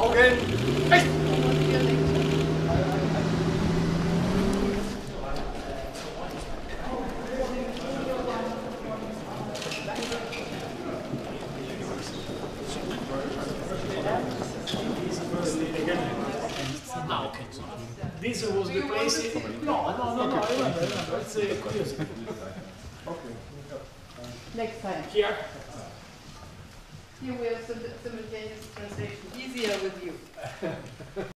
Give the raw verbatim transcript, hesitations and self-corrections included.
Augen. Echt. Ah, okay. This was the place. No, no, no, no. I remember. It's uh, curious. Okay. Next time. Here. Here we have simultaneous translation. Easier with you.